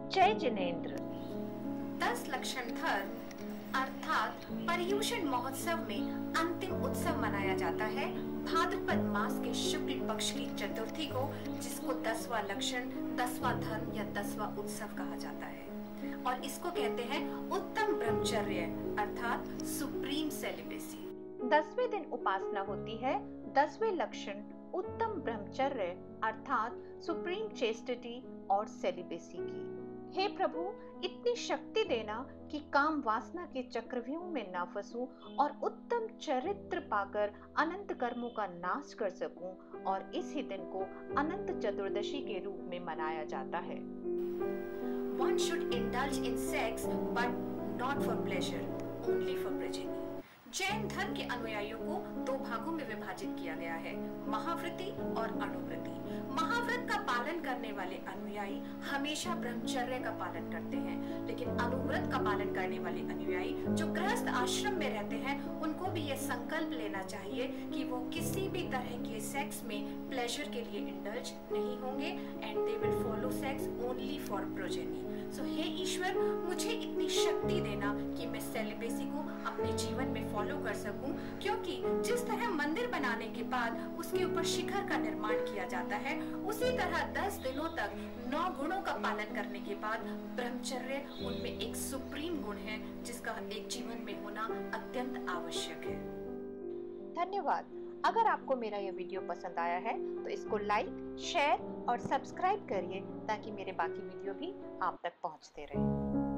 जय जिनेंद्र। 10 लक्षण धर्म अर्थात पर्युषण महोत्सव में अंतिम उत्सव मनाया जाता है भाद्रपद मास के शुक्ल पक्ष की चतुर्थी को, जिसको 10वां लक्षण, 10वां धर्म या 10वां उत्सव कहा जाता है। और इसको कहते हैं उत्तम ब्रह्मचर्य अर्थात सुप्रीम सेलिबेसी। 10वें दिन उपासना होती है 10वें लक्षण उत्तम ब्रह्मचर्य अर्थात सुप्रीम चेस्टिटी और सेलिबेसी की। हे प्रभु, इतनी शक्ति देना कि काम वासना के चक्रव्यूह में ना फंसूं और उत्तम चरित्र पाकर अनंत कर्मों का नाश कर सकूं। और इस ही दिन को अनंत चतुर्दशी के रूप में मनाया जाता है। One should indulge in sex but not for pleasure, only for progeny. Jain धर्म के अनुयायियों को 2 भागों में विभाजित किया गया है, महाव्रती और अणुव्रती। महाव्रत का पालन करने वाले अनुयायी हमेशा ब्रह्मचर्य का पालन करते हैं, लेकिन अनुव्रत का पालन करने वाले अनुयायी जो गृहस्थ आश्रम में रहते हैं, उनको भी यह संकल्प लेना चाहिए कि वो किसी भी तरह के सेक्स में प्लेजर के लिए इंडल्ज नहीं होंगे and they will follow sex only for progeny. So हे ईश्वर, मुझे इतनी शक्ति देना कि मैं सेलिबेसी को अपने जीवन में फॉलो कर सकूं, क्योंकि जिस तरह मंदिर बनाने के बाद उसके ऊपर शिखर का निर्माण किया जाता है, उसी तरह 10 दिनों तक 9 गुणों का पालन करने के बाद ब्रह्मचर्य उनमें एक सुप्रीम गुण है, जिसका एक जीवन में होना अत्यंत आवश्यक है। धन्यवाद। अगर आपको मेरा यह वीडियो पसंद आया है तो इसको लाइक, शेयर और सब्सक्राइब करिए ताकि मेरे बाकी वीडियो भी आप तक पहुंचते रहें।